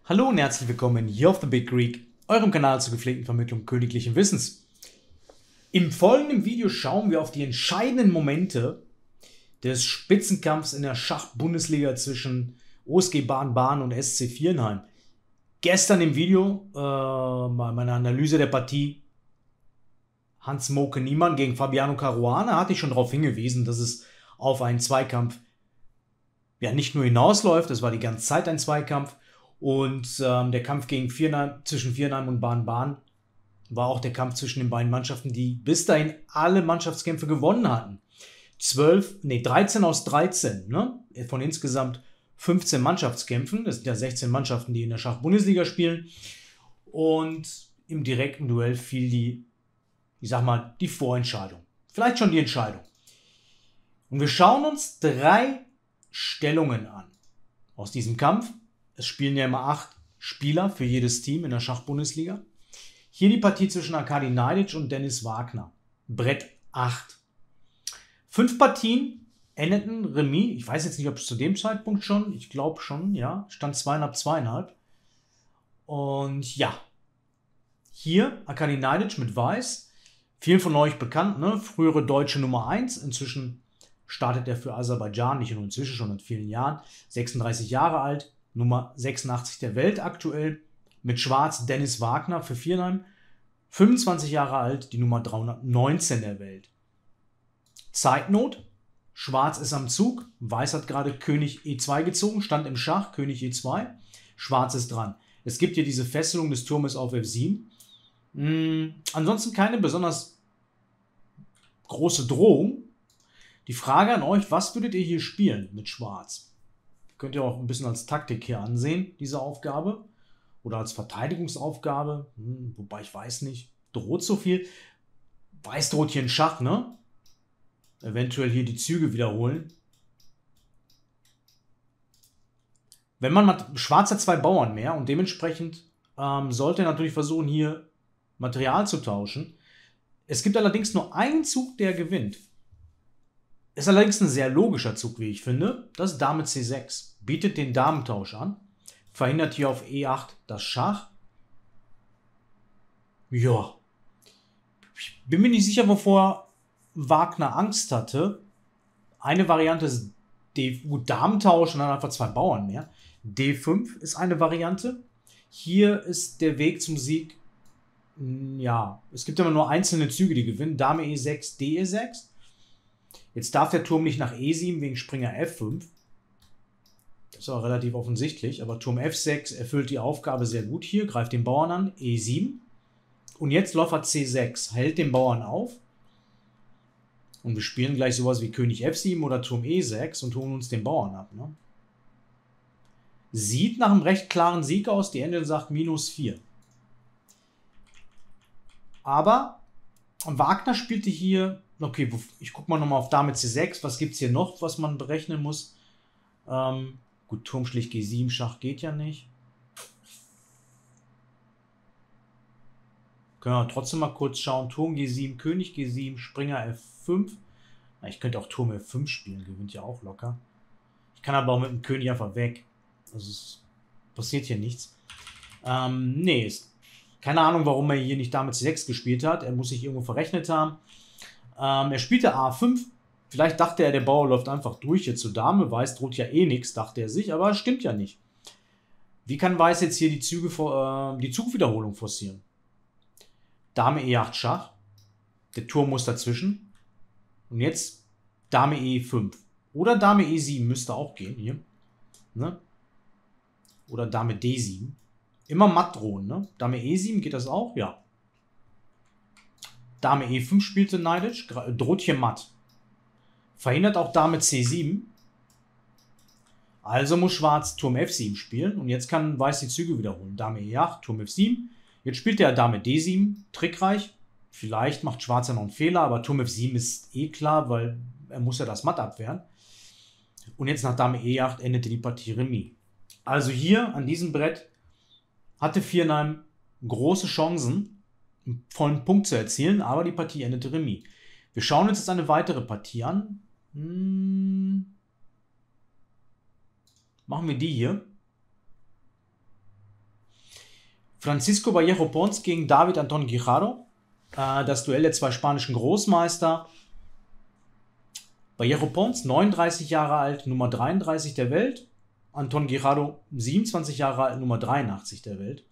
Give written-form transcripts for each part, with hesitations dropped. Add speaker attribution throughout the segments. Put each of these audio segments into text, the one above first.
Speaker 1: Hallo und herzlich willkommen hier auf The Big Greek, eurem Kanal zur gepflegten Vermittlung königlichen Wissens. Im folgenden Video schauen wir auf die entscheidenden Momente des Spitzenkampfs in der Schach-Bundesliga zwischen OSG Baden-Baden und SC Viernheim. Gestern im Video, bei meiner Analyse der Partie Hans-Moke Niemann gegen Fabiano Caruana, hatte ich schon darauf hingewiesen, dass es auf einen Zweikampf ja nicht nur hinausläuft, es war die ganze Zeit ein Zweikampf. Und der Kampf zwischen Viernheim und Baden-Baden war auch der Kampf zwischen den beiden Mannschaften, die bis dahin alle Mannschaftskämpfe gewonnen hatten. 13 aus 13, ne? Von insgesamt 15 Mannschaftskämpfen. Das sind ja 16 Mannschaften, die in der Schach-Bundesliga spielen. Und im direkten Duell fiel die Vorentscheidung. Vielleicht schon die Entscheidung. Und wir schauen uns 3 Stellungen an aus diesem Kampf. Es spielen ja immer 8 Spieler für jedes Team in der Schach-Bundesliga. Hier die Partie zwischen Arkadi Naidic und Dennis Wagner. Brett 8. 5 Partien endeten Remis. Ich weiß jetzt nicht, ob es zu dem Zeitpunkt schon, ich glaube schon, ja. Stand 2,5. Und ja, hier Arkadi Naidic mit Weiß. Vielen von euch bekannt, ne? Frühere deutsche Nummer 1. Inzwischen startet er für Aserbaidschan, nicht nur inzwischen, schon in vielen Jahren. 36 Jahre alt. Nummer 86 der Welt aktuell, mit Schwarz Dennis Wagner für Viernheim, 25 Jahre alt, die Nummer 319 der Welt. Zeitnot, Schwarz ist am Zug, Weiß hat gerade König E2 gezogen, stand im Schach, König E2, Schwarz ist dran. Es gibt hier diese Fesselung des Turmes auf F7. Ansonsten keine besonders große Drohung. Die Frage an euch, was würdet ihr hier spielen mit Schwarz? Könnt ihr auch ein bisschen als Taktik hier ansehen, diese Aufgabe. Oder als Verteidigungsaufgabe. Wobei ich weiß nicht, droht so viel. Weiß droht hier in Schach, ne? Eventuell hier die Züge wiederholen. Wenn man Schwarz hat 2 Bauern mehr und dementsprechend sollte er natürlich versuchen, hier Material zu tauschen. Es gibt allerdings nur einen Zug, der gewinnt. Ist allerdings ein sehr logischer Zug, wie ich finde. Das ist Dame C6. Bietet den Damentausch an. Verhindert hier auf E8 das Schach. Ja. Ich bin mir nicht sicher, wovor Wagner Angst hatte. Eine Variante ist Damentausch und dann einfach 2 Bauern mehr. D5 ist eine Variante. Hier ist der Weg zum Sieg. Ja, es gibt immer nur einzelne Züge, die gewinnen. Dame E6, DE6. Jetzt darf der Turm nicht nach E7 wegen Springer F5. Das ist aber relativ offensichtlich. Aber Turm F6 erfüllt die Aufgabe sehr gut hier. Greift den Bauern an. E7. Und jetzt Läufer C6. Hält den Bauern auf. Und wir spielen gleich sowas wie König F7 oder Turm E6 und holen uns den Bauern ab. Ne? Sieht nach einem recht klaren Sieg aus. Die Endin sagt -4. Aber Wagner spielte hier. Okay, ich gucke mal nochmal auf Dame C6. Was gibt es hier noch, was man berechnen muss? Gut, Turm schlicht G7, Schach geht ja nicht. Können wir trotzdem mal kurz schauen. Turm G7, König G7, Springer F5. Na, ich könnte auch Turm F5 spielen, gewinnt ja auch locker. Ich kann aber auch mit dem König einfach weg. Also es passiert hier nichts. Nee, keine Ahnung, warum er hier nicht Dame C6 gespielt hat. Er muss sich irgendwo verrechnet haben. Er spielte A5. Vielleicht dachte er, der Bauer läuft einfach durch hier zur Dame. Weiß droht ja eh nichts, dachte er sich, aber stimmt ja nicht. Wie kann Weiß jetzt hier die Zugwiederholung forcieren? Dame E8 Schach. Der Turm muss dazwischen. Und jetzt Dame E5. Oder Dame E7 müsste auch gehen hier. Ne? Oder Dame D7. Immer matt drohen, ne? Dame E7 geht das auch? Ja. Dame E5 spielte Naidic, droht hier matt. Verhindert auch Dame C7. Also muss Schwarz Turm F7 spielen. Und jetzt kann Weiß die Züge wiederholen. Dame E8, Turm F7. Jetzt spielt er Dame D7, trickreich. Vielleicht macht Schwarz ja noch einen Fehler, aber Turm F7 ist eh klar, weil er muss ja das Matt abwehren. Und jetzt nach Dame E8 endete die Partie Remis. Also hier an diesem Brett hatte Viernheim große Chancen, einen vollen Punkt zu erzielen, aber die Partie endete Remis. Wir schauen uns jetzt eine weitere Partie an. Machen wir die hier. Francisco Vallejo Pons gegen David Anton Guijarro. Das Duell der zwei spanischen Großmeister. Vallejo Pons, 39 Jahre alt, Nummer 33 der Welt. Anton Guijarro, 27 Jahre alt, Nummer 83 der Welt.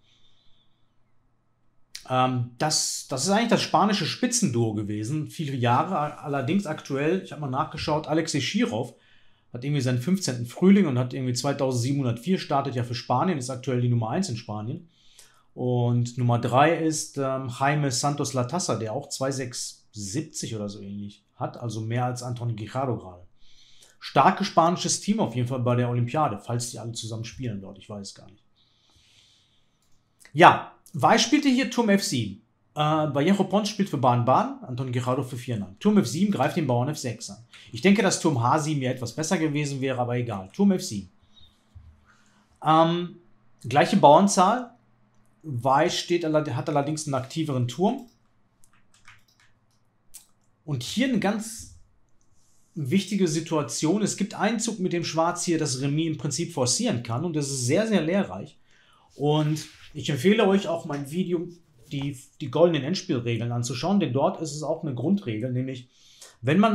Speaker 1: Das ist eigentlich das spanische Spitzenduo gewesen, viele Jahre. Allerdings aktuell, ich habe mal nachgeschaut, Alexei Chirov hat irgendwie seinen 15. Frühling und hat irgendwie 2704, startet ja für Spanien, ist aktuell die Nummer 1 in Spanien. Und Nummer 3 ist Jaime Santos Latassa, der auch 2670 oder so ähnlich hat, also mehr als Anton Guijarro gerade. Starkes spanisches Team auf jeden Fall bei der Olympiade, falls die alle zusammen spielen dort, ich weiß es gar nicht. Ja, Weiß spielte hier Turm F7. Vallejo Pons spielt für Baden-Baden, Anton Guijarro für 4-9. Turm F7 greift den Bauern F6 an. Ich denke, dass Turm H7 ja etwas besser gewesen wäre, aber egal. Turm F7. Gleiche Bauernzahl. Weiß hat allerdings einen aktiveren Turm. Und hier eine ganz wichtige Situation. Es gibt einen Zug, mit dem Schwarz hier das Remis im Prinzip forcieren kann. Und das ist sehr, sehr lehrreich. Und ich empfehle euch auch mein Video, die goldenen Endspielregeln anzuschauen. Denn dort ist es auch eine Grundregel. Nämlich, wenn man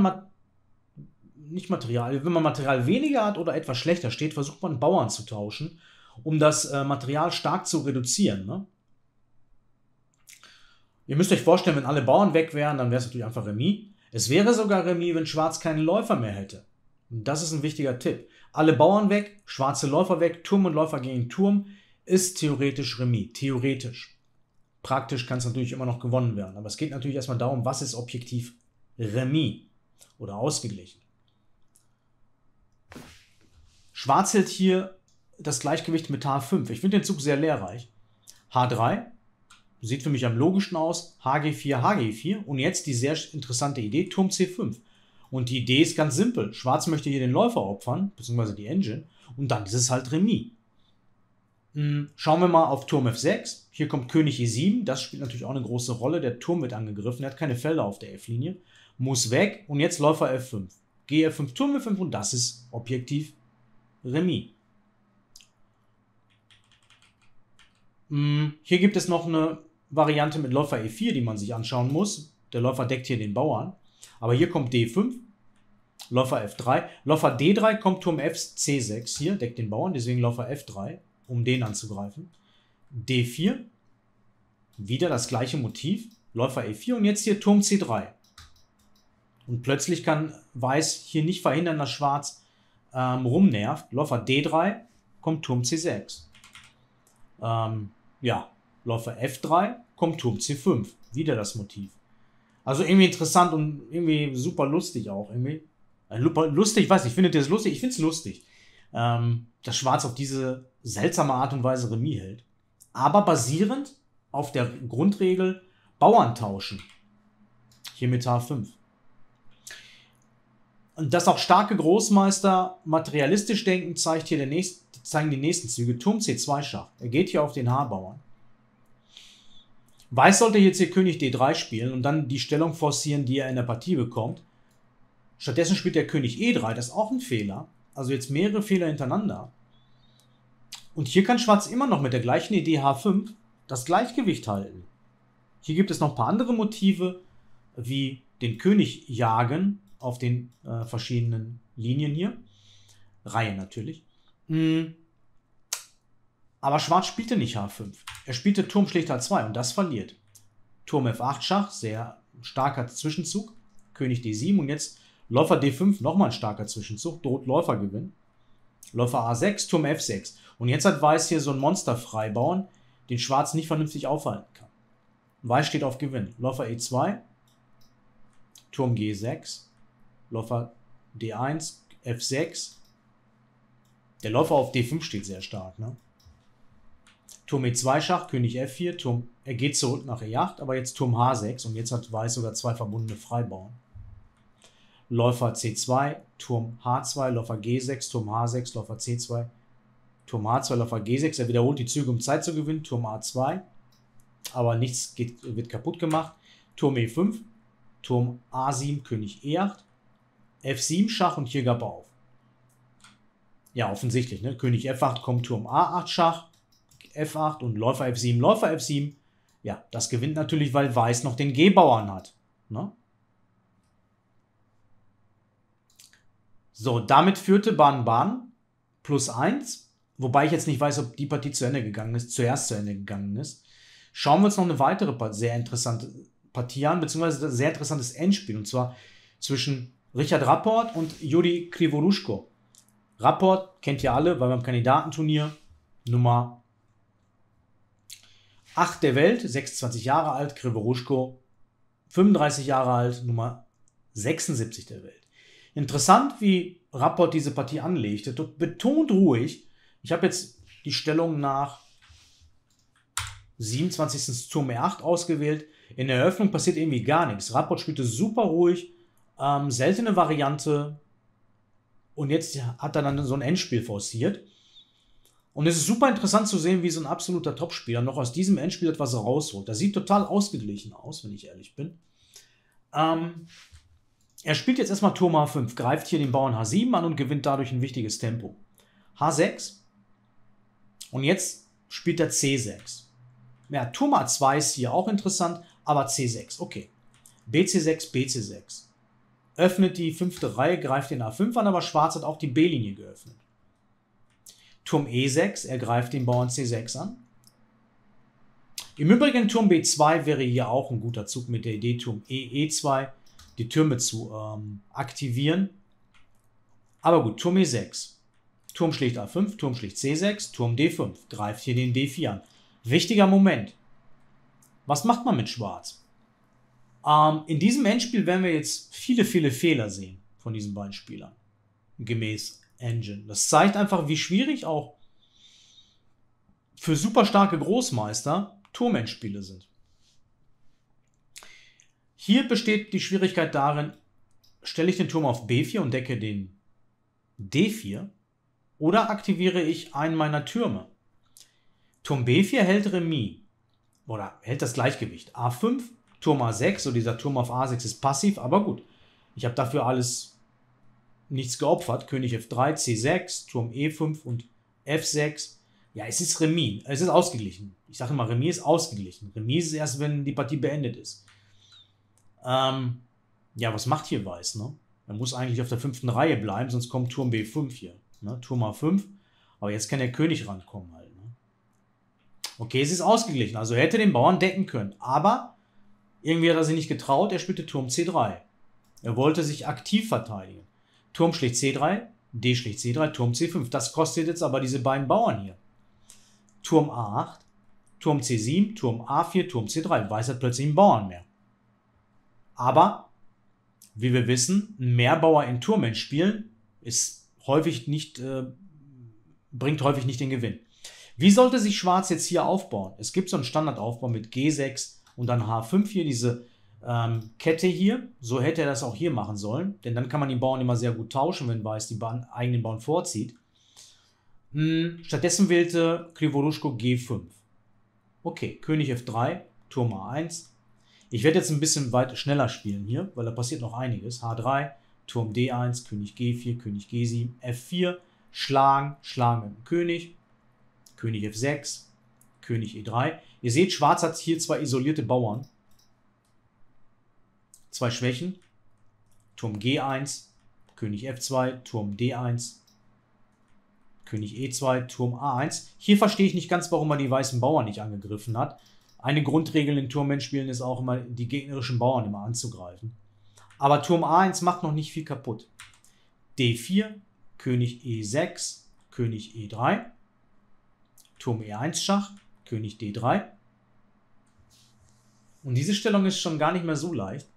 Speaker 1: Material weniger hat oder etwas schlechter steht, versucht man Bauern zu tauschen, um das Material stark zu reduzieren. Ne? Ihr müsst euch vorstellen, wenn alle Bauern weg wären, dann wäre es natürlich einfach Remis. Es wäre sogar Remis, wenn Schwarz keinen Läufer mehr hätte. Und das ist ein wichtiger Tipp. Alle Bauern weg, schwarze Läufer weg, Turm und Läufer gegen Turm, ist theoretisch Remis. Theoretisch. Praktisch kann es natürlich immer noch gewonnen werden. Aber es geht natürlich erstmal darum, was ist objektiv Remis oder ausgeglichen. Schwarz hält hier das Gleichgewicht mit H5. Ich finde den Zug sehr lehrreich. H3 sieht für mich am logischsten aus. HG4, HG4. Und jetzt die sehr interessante Idee, Turm C5. Und die Idee ist ganz simpel. Schwarz möchte hier den Läufer opfern, beziehungsweise die Engine. Und dann ist es halt Remis. Schauen wir mal auf Turm F6. Hier kommt König E7. Das spielt natürlich auch eine große Rolle. Der Turm wird angegriffen. Er hat keine Felder auf der F-Linie. Muss weg. Und jetzt Läufer F5. G5, Turm F5. Und das ist objektiv Remis. Hier gibt es noch eine Variante mit Läufer E4, die man sich anschauen muss. Der Läufer deckt hier den Bauern. Aber hier kommt D5, Läufer F3. Läufer D3 kommt Turm C6 hier, deckt den Bauern, deswegen Läufer F3, um den anzugreifen. D4, wieder das gleiche Motiv, Läufer E4 und jetzt hier Turm C3. Und plötzlich kann Weiß hier nicht verhindern, dass Schwarz rumnervt. Läufer D3 kommt Turm C6. Ja, Läufer F3 kommt Turm C5. Wieder das Motiv. Also irgendwie interessant und irgendwie super lustig auch. Irgendwie. Lustig, weiß ich, findet ihr es lustig? Ich finde es lustig, dass Schwarz auf diese seltsame Art und Weise Remis hält. Aber basierend auf der Grundregel Bauern tauschen. Hier mit H5. Und dass auch starke Großmeister materialistisch denken, zeigen die nächsten Züge. Turm C2 Schach. Er geht hier auf den H-Bauern. Weiß sollte jetzt hier König D3 spielen und dann die Stellung forcieren, die er in der Partie bekommt. Stattdessen spielt der König E3. Das ist auch ein Fehler. Also jetzt mehrere Fehler hintereinander. Und hier kann Schwarz immer noch mit der gleichen Idee H5 das Gleichgewicht halten. Hier gibt es noch ein paar andere Motive, wie den König jagen auf den verschiedenen Linien hier. Reihe natürlich. Aber Schwarz spielte nicht H5. Er spielte Turm schlägt H2 und das verliert. Turm F8 Schach, sehr starker Zwischenzug. König D7 und jetzt Läufer D5, nochmal ein starker Zwischenzug. Droht Läufergewinn. Läufer A6, Turm F6. Und jetzt hat Weiß hier so einen Monster-Freibauern, den Schwarz nicht vernünftig aufhalten kann. Weiß steht auf Gewinn. Läufer E2, Turm G6, Läufer D1, F6. Der Läufer auf D5 steht sehr stark, ne? Turm E2 Schach, König F4, er geht zurück nach E8, aber jetzt Turm H6 und jetzt hat Weiß sogar zwei verbundene Freibauern. Läufer C2, Turm H2, Läufer G6, Turm H6, Läufer C2, Turm H2, Läufer G6. Er wiederholt die Züge, um Zeit zu gewinnen. Turm A2, aber nichts wird kaputt gemacht. Turm E5, Turm A7, König E8, F7 Schach und hier gab er auf. Ja, offensichtlich, ne? König F8 kommt Turm A8 Schach, F8 und Läufer F7, Läufer F7. Ja, das gewinnt natürlich, weil Weiß noch den G-Bauern hat. Ne? So, damit führte Ban +1. Wobei ich jetzt nicht weiß, ob die Partie zuerst zu Ende gegangen ist. Schauen wir uns noch eine weitere sehr interessante Partie an, beziehungsweise ein sehr interessantes Endspiel. Und zwar zwischen Richard Rapport und Juri Krivorushko. Rapport kennt ihr alle, weil beim Kandidatenturnier Nummer 8 der Welt, 26 Jahre alt, Krivorushko 35 Jahre alt, Nummer 76 der Welt. Interessant, wie Rapport diese Partie anlegte, betont ruhig. Ich habe jetzt die Stellung nach 27. Turm E8 ausgewählt. In der Eröffnung passiert irgendwie gar nichts. Rapport spielte super ruhig, seltene Variante. Und jetzt hat er dann so ein Endspiel forciert. Und es ist super interessant zu sehen, wie so ein absoluter Topspieler noch aus diesem Endspiel etwas rausholt. Das sieht total ausgeglichen aus, wenn ich ehrlich bin. Er spielt jetzt erstmal Turm H5, greift hier den Bauern H7 an und gewinnt dadurch ein wichtiges Tempo. H6. Und jetzt spielt er C6. Ja, Turm A2 ist hier auch interessant, aber C6, okay. BC6, BC6. Öffnet die 5. Reihe, greift den A5 an, aber Schwarz hat auch die B-Linie geöffnet. Turm E6, er greift den Bauern C6 an. Im Übrigen Turm B2 wäre hier auch ein guter Zug mit der Idee, Turm E2 die Türme zu aktivieren. Aber gut, Turm E6. Turm schlägt A5, Turm schlägt C6, Turm D5. Greift hier den D4 an. Wichtiger Moment. Was macht man mit Schwarz? In diesem Endspiel werden wir jetzt viele Fehler sehen von diesen beiden Spielern. Gemäß Engine. Das zeigt einfach, wie schwierig auch für super starke Großmeister Turmendspiele sind. Hier besteht die Schwierigkeit darin, stelle ich den Turm auf B4 und decke den D4 oder aktiviere ich einen meiner Türme. Turm B4 hält Remis oder hält das Gleichgewicht. A5, Turm A6, so dieser Turm auf A6 ist passiv, aber gut. Ich habe dafür nichts geopfert. König F3, C6, Turm E5 und F6. Ja, es ist Remis. Es ist ausgeglichen. Ich sage immer, Remis ist ausgeglichen. Remis ist erst, wenn die Partie beendet ist. Ja, was macht hier Weiß? Ne? Er muss eigentlich auf der 5. Reihe bleiben, sonst kommt Turm B5 hier. Ne? Turm A5. Aber jetzt kann der König rankommen halt. Ne? Okay, es ist ausgeglichen. Also er hätte den Bauern decken können. Aber irgendwie hat er sich nicht getraut. Er spielte Turm C3. Er wollte sich aktiv verteidigen. Turm schlägt C3, D schlägt C3, Turm C5. Das kostet jetzt aber diese beiden Bauern hier. Turm A8, Turm C7, Turm A4, Turm C3. Weiß hat plötzlich einen Bauern mehr. Aber, wie wir wissen, ein Mehrbauer in Turmendspielen ist häufig nicht, bringt häufig nicht den Gewinn. Wie sollte sich Schwarz jetzt hier aufbauen? Es gibt so einen Standardaufbau mit G6 und dann H5 hier, diese Kette hier. So hätte er das auch hier machen sollen, denn dann kann man die Bauern immer sehr gut tauschen, wenn Weiß die eigenen Bauern vorzieht. Stattdessen wählte Krivorushko G5. Okay, König F3, Turm A1. Ich werde jetzt ein bisschen weit schneller spielen hier, weil da passiert noch einiges. H3, Turm D1, König G4, König G7, F4, schlagen mit dem König, König F6, König E3. Ihr seht, Schwarz hat hier zwei isolierte Bauern. Zwei Schwächen. Turm G1, König F2, Turm D1, König E2, Turm A1. Hier verstehe ich nicht ganz, warum man die weißen Bauern nicht angegriffen hat. Eine Grundregel in Turmendspielen ist auch immer, die gegnerischen Bauern immer anzugreifen. Aber Turm A1 macht noch nicht viel kaputt. D4, König E6, König E3, Turm E1 Schach, König D3. Und diese Stellung ist schon gar nicht mehr so leicht.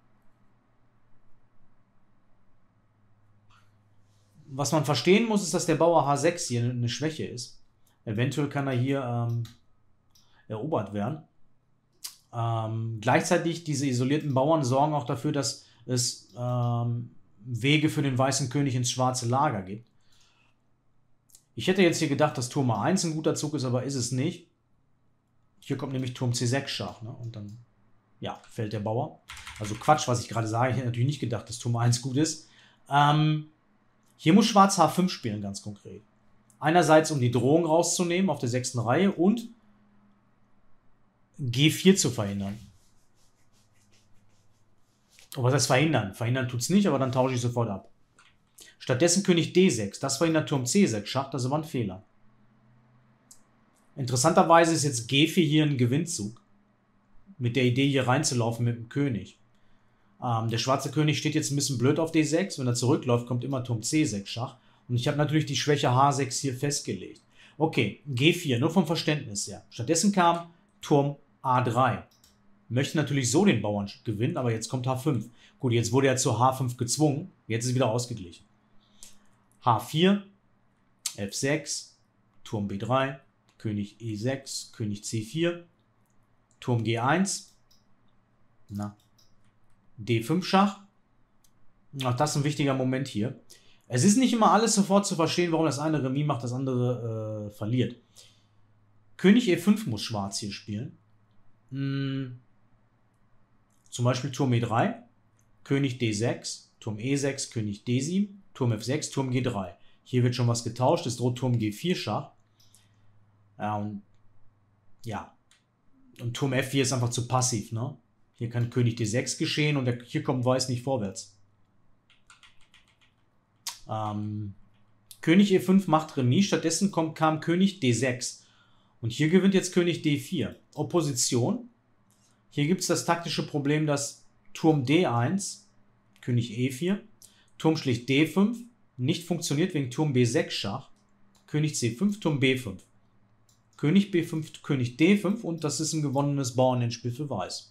Speaker 1: Was man verstehen muss, ist, dass der Bauer H6 hier eine Schwäche ist. Eventuell kann er hier erobert werden. Gleichzeitig, diese isolierten Bauern sorgen auch dafür, dass es Wege für den weißen König ins schwarze Lager gibt. Ich hätte jetzt hier gedacht, dass Turm A1 ein guter Zug ist, aber ist es nicht. Hier kommt nämlich Turm C6 Schach, ne? Und dann, ja, fällt der Bauer. Also Quatsch, was ich gerade sage. Ich hätte natürlich nicht gedacht, dass Turm A1 gut ist. Hier muss Schwarz H5 spielen, ganz konkret. Einerseits, um die Drohung rauszunehmen auf der 6. Reihe und G4 zu verhindern. Aber was heißt verhindern? Verhindern tut es nicht, aber dann tausche ich sofort ab. Stattdessen König D6. Das verhindert Turm C6 Schach, das ist aber ein Fehler. Interessanterweise ist jetzt G4 hier ein Gewinnzug. Mit der Idee, hier reinzulaufen mit dem König. Der schwarze König steht jetzt ein bisschen blöd auf D6. Wenn er zurückläuft, kommt immer Turm C6 Schach. Und ich habe natürlich die Schwäche H6 hier festgelegt. Okay, G4, nur vom Verständnis her. Stattdessen kam Turm A3. Möchte natürlich so den Bauern gewinnen, aber jetzt kommt H5. Gut, jetzt wurde er zu H5 gezwungen. Jetzt ist es wieder ausgeglichen. H4, F6, Turm B3, König E6, König C4, Turm G1, D5 Schach. Ach, das ist ein wichtiger Moment hier. Es ist nicht immer alles sofort zu verstehen, warum das eine Remis macht, das andere verliert. König E5 muss Schwarz hier spielen. Zum Beispiel Turm E3, König D6, Turm E6, König D7, Turm F6, Turm G3. Hier wird schon was getauscht, es droht Turm G4 Schach. Und Turm F4 ist einfach zu passiv, ne? Hier kann König D6 geschehen und hier kommt Weiß nicht vorwärts. König E5 macht Remis, stattdessen kam König D6. Und hier gewinnt jetzt König D4. Opposition. Hier gibt es das taktische Problem, dass Turm D1, König E4, Turm schlicht D5 nicht funktioniert wegen Turm B6 Schach, König C5, Turm B5. König B5, König D5 und das ist ein gewonnenes Bauernendspiel für Weiß.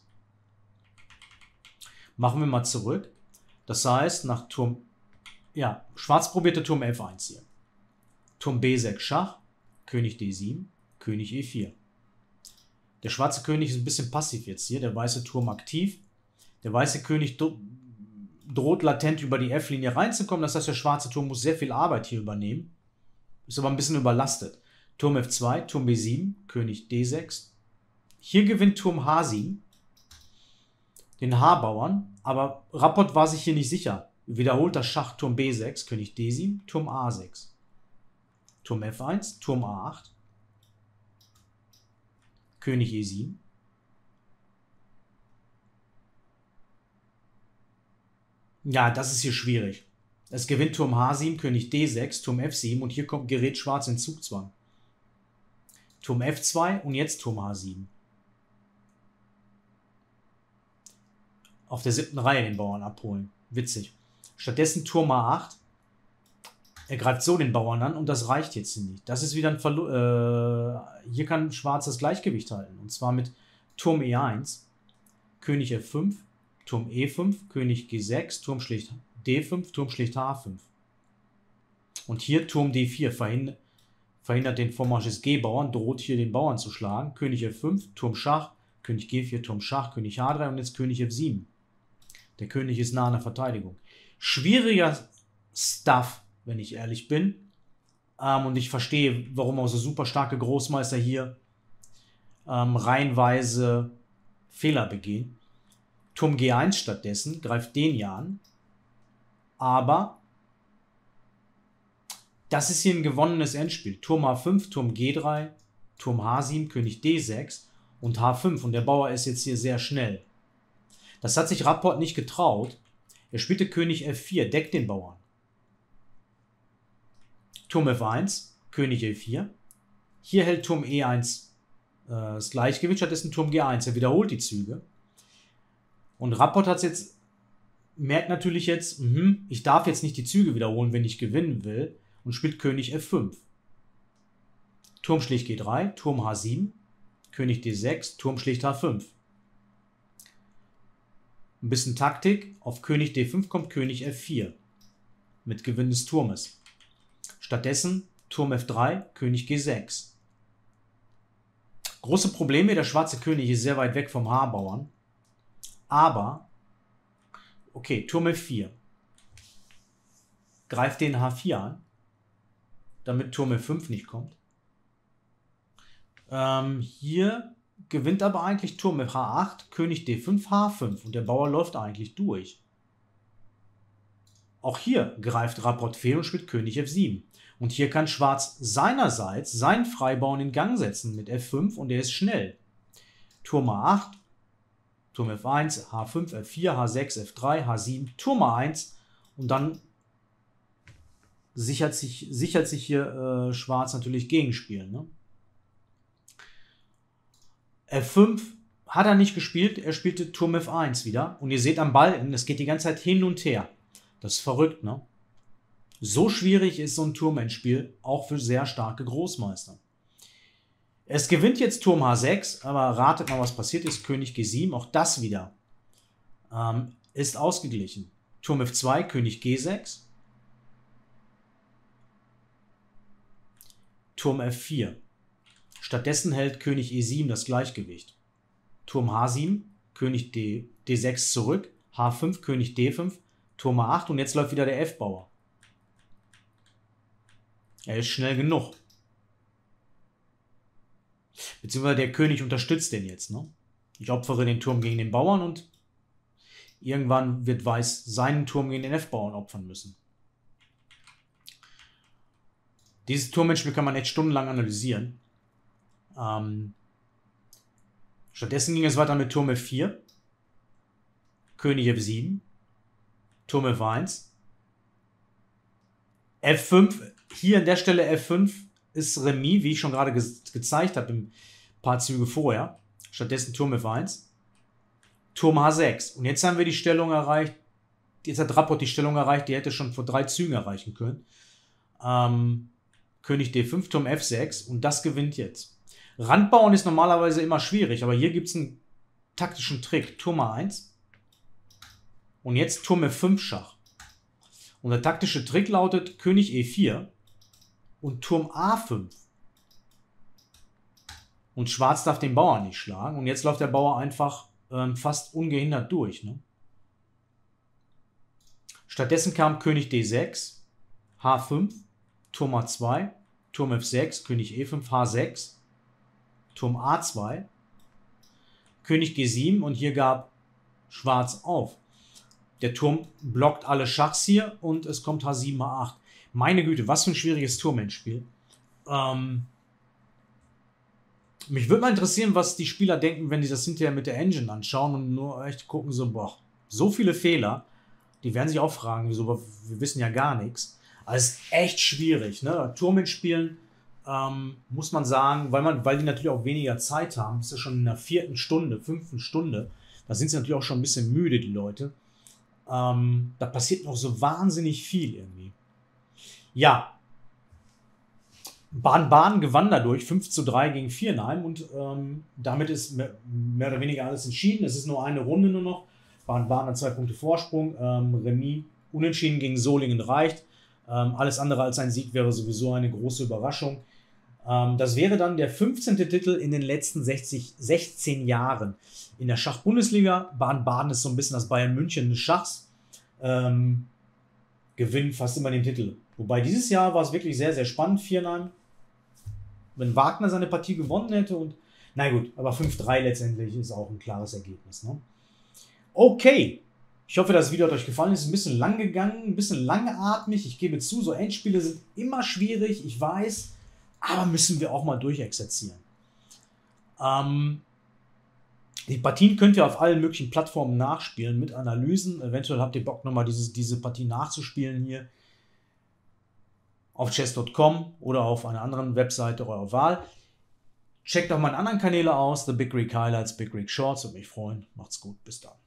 Speaker 1: Machen wir mal zurück. Das heißt, nach Turm, Schwarz probierte Turm F1 hier. Turm B6 Schach, König D7, König E4. Der schwarze König ist ein bisschen passiv jetzt hier, der weiße Turm aktiv. Der weiße König droht latent über die F-Linie reinzukommen, das heißt, der schwarze Turm muss sehr viel Arbeit hier übernehmen. Ist aber ein bisschen überlastet. Turm F2, Turm B7, König D6. Hier gewinnt Turm H7, den H-Bauern, aber Rapport war sich hier nicht sicher. Wiederholt das Schach Turm B6, König D7, Turm A6. Turm F1, Turm A8, König E7. Ja, das ist hier schwierig. Es gewinnt Turm H7, König D6, Turm F7 und hier gerät Schwarz in Zugzwang. Turm F2 und jetzt Turm H7. Auf der 7. Reihe den Bauern abholen. Witzig. Stattdessen Turm A8. Er greift so den Bauern an und das reicht jetzt nicht. Das ist wieder ein Verlust. Hier kann Schwarz das Gleichgewicht halten. Und zwar mit Turm E1, König F5, Turm E5, König G6, Turm schlicht D5, Turm schlicht H5. Und hier Turm D4 verhindert den Vormarsch des G-Bauern, droht hier den Bauern zu schlagen. König F5, Turm Schach, König G4, Turm Schach, König H3 und jetzt König F7. Der König ist nah an der Verteidigung. Schwieriger Stuff, wenn ich ehrlich bin. Und ich verstehe, warum auch so super starke Großmeister hier reihenweise Fehler begehen. Turm G1 stattdessen greift den ja an. Aber das ist hier ein gewonnenes Endspiel. Turm H5, Turm G3, Turm H7, König D6 und H5. Und der Bauer ist jetzt hier sehr schnell. Das hat sich Rapport nicht getraut. Er spielte König F4, deckt den Bauern. Turm F1, König E4. Hier hält Turm E1 das Gleichgewicht, stattdessen Turm G1. Er wiederholt die Züge. Und Rapport hat jetzt, merkt natürlich jetzt, ich darf jetzt nicht die Züge wiederholen, wenn ich gewinnen will. Und spielt König F5. Turm schlicht G3, Turm H7, König D6, Turm schlicht H5. Ein bisschen Taktik. Auf König D5 kommt König F4. Mit Gewinn des Turmes. Stattdessen Turm F3, König G6. Große Probleme, der schwarze König ist sehr weit weg vom H-Bauern. Aber, okay, Turm F4. Greift den H4 an, damit Turm F5 nicht kommt. Hier gewinnt aber eigentlich Turm H8, König D5, H5 und der Bauer läuft eigentlich durch. Auch hier greift Rapport fehl und spielt König F7. Und hier kann Schwarz seinerseits seinen Freibauern in Gang setzen mit F5 und der ist schnell. Turm A8, Turm F1, H5, F4, H6, F3, H7, Turm A1 und dann sichert sich hier Schwarz natürlich Gegenspiel. Ne? F5 hat er nicht gespielt, er spielte Turm F1 wieder. Und ihr seht am Balken, es geht die ganze Zeit hin und her. Das ist verrückt, ne? So schwierig ist so ein Turmendspiel, auch für sehr starke Großmeister. Es gewinnt jetzt Turm H6, aber ratet mal, was passiert ist. König G7, auch das wieder ist ausgeglichen. Turm F2, König G6. Turm F4. Stattdessen hält König E7 das Gleichgewicht. Turm H7, König D6 zurück, H5, König D5, Turm A8 und jetzt läuft wieder der F-Bauer. Er ist schnell genug. Beziehungsweise der König unterstützt den jetzt. Ne? Ich opfere den Turm gegen den Bauern und irgendwann wird Weiß seinen Turm gegen den F-Bauern opfern müssen. Dieses Turmendspiel kann man echt stundenlang analysieren. Stattdessen ging es weiter mit Turm F4, König F7, Turm F1, F5. Hier an der Stelle F5 ist Remis, wie ich schon gerade gezeigt habe, ein paar Züge vorher. Stattdessen Turm F1, Turm H6. Und jetzt haben wir die Stellung erreicht. Jetzt hat Rapport die Stellung erreicht, die hätte schon vor 3 Zügen erreichen können. König D5, Turm F6 und das gewinnt jetzt. Randbauen ist normalerweise immer schwierig, aber hier gibt es einen taktischen Trick. Turm A1 und jetzt Turm F5 Schach. Und der taktische Trick lautet König E4 und Turm A5. Und Schwarz darf den Bauern nicht schlagen und jetzt läuft der Bauer einfach fast ungehindert durch. Ne? Stattdessen kam König D6, H5, Turm A2, Turm F6, König E5, H6, Turm A2, König G7 und hier gab Schwarz auf. Der Turm blockt alle Schachs hier und es kommt H7, H8. Meine Güte, was für ein schwieriges Turmendspiel. Mich würde mal interessieren, was die Spieler denken, wenn die das hinterher mit der Engine anschauen und nur echt gucken so, boah, so viele Fehler. Die werden sich auch fragen, wieso, wir wissen ja gar nichts. Also es ist echt schwierig, ne? Turmendspielen muss man sagen, weil die natürlich auch weniger Zeit haben. Das ist ja schon in der 4. Stunde, 5. Stunde. Da sind sie natürlich auch schon ein bisschen müde, die Leute. Da passiert noch so wahnsinnig viel irgendwie. Ja, Baden-Baden gewann dadurch 5:3 gegen Viernheim und damit ist mehr oder weniger alles entschieden. Es ist nur eine Runde nur noch. Baden-Baden hat 2 Punkte Vorsprung. Remis, Unentschieden gegen Solingen reicht. Alles andere als ein Sieg wäre sowieso eine große Überraschung. Das wäre dann der 15. Titel in den letzten 16 Jahren in der Schachbundesliga. Baden-Baden ist so ein bisschen das Bayern München des Schachs. Gewinnen fast immer den Titel. Wobei dieses Jahr war es wirklich sehr, sehr spannend, Viernheim. Wenn Wagner seine Partie gewonnen hätte und na gut, aber 5:3 letztendlich ist auch ein klares Ergebnis. Ne? Okay, ich hoffe, das Video hat euch gefallen. Es ist ein bisschen lang gegangen, ein bisschen langatmig. Ich gebe zu, so Endspiele sind immer schwierig, ich weiß, aber müssen wir auch mal durchexerzieren. Die Partien könnt ihr auf allen möglichen Plattformen nachspielen mit Analysen. Eventuell habt ihr Bock, nochmal diese Partie nachzuspielen hier auf chess.com oder auf einer anderen Webseite eurer Wahl. Checkt auch meine anderen Kanäle aus, The Big Greek Highlights, Big Greek Shorts, würde mich freuen. Macht's gut, bis dann.